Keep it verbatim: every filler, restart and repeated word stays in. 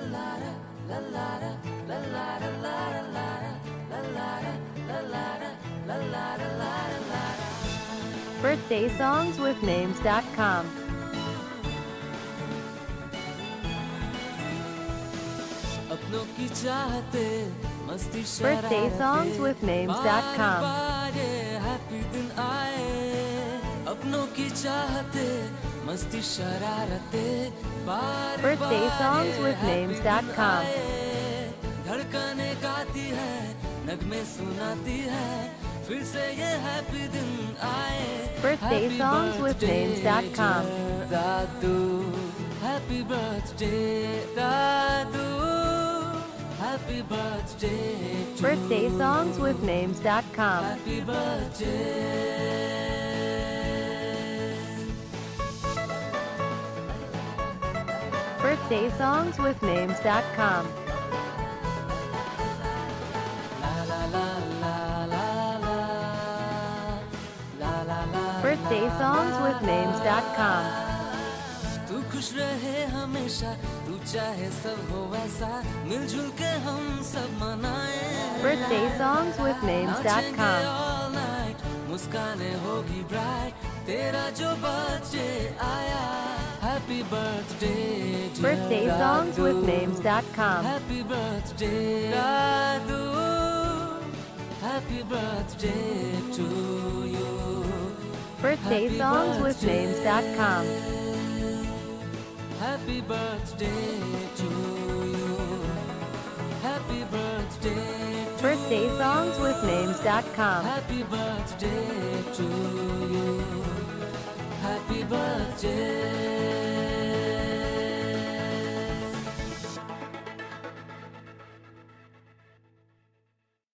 Birthday songs with names dot com. Birthday songs with names dot com. Birthday songs with names dot com. धड़कने गाती है, नगमे सुनाती है, फिर से ये हैप्पी दिन आए. Birthday songs with names dot com. Daddu, happy birthday, daddu, happy birthday to Birthday songs with names dot com. Happy birthday. Birthday songs with names dot com. Birthday songs with names dot com. तू खुश रहे हमेशा, तू चाहे सब हो वैसा, मिलजुल के हम सब मनाए. Birthday songs with names dot com. all night, मुस्काने होगी bright, तेरा जो बर्थडे आया. Happy birthday dear Birthday songs daddu. with names dot com. Happy birthday daddu, happy birthday to you. Birthday Happy songs with birthday. names dot com. Happy birthday to you. Happy birthday to Birthday songs with names dot com. Happy birthday to you. Happy birthday.